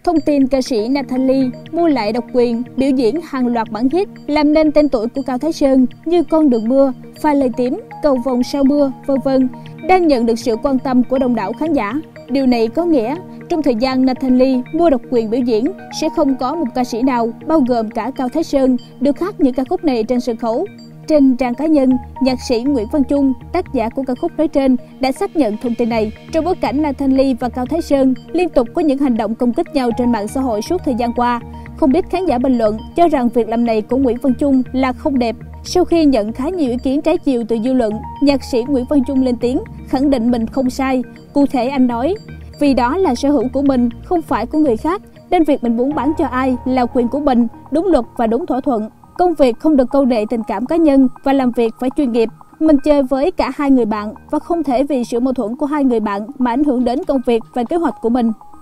Thông tin ca sĩ Nathan Lee mua lại độc quyền biểu diễn hàng loạt bản hit làm nên tên tuổi của Cao Thái Sơn như Con đường mưa, Pha lê tím, Cầu vồng sau mưa, v.v. đang nhận được sự quan tâm của đông đảo khán giả. Điều này có nghĩa trong thời gian Nathan Lee mua độc quyền biểu diễn sẽ không có một ca sĩ nào, bao gồm cả Cao Thái Sơn, được hát những ca khúc này trên sân khấu. Trên trang cá nhân, nhạc sĩ Nguyễn Văn Trung, tác giả của ca khúc nói trên, đã xác nhận thông tin này trong bối cảnh Nathan Lee và Cao Thái Sơn liên tục có những hành động công kích nhau trên mạng xã hội suốt thời gian qua. Không ít khán giả bình luận cho rằng việc làm này của Nguyễn Văn Trung là không đẹp. Sau khi nhận khá nhiều ý kiến trái chiều từ dư luận, nhạc sĩ Nguyễn Văn Trung lên tiếng, khẳng định mình không sai. Cụ thể anh nói, vì đó là sở hữu của mình, không phải của người khác, nên việc mình muốn bán cho ai là quyền của mình, đúng luật và đúng thỏa thuận. Công việc không được câu nệ tình cảm cá nhân và làm việc phải chuyên nghiệp. Mình chơi với cả hai người bạn và không thể vì sự mâu thuẫn của hai người bạn mà ảnh hưởng đến công việc và kế hoạch của mình.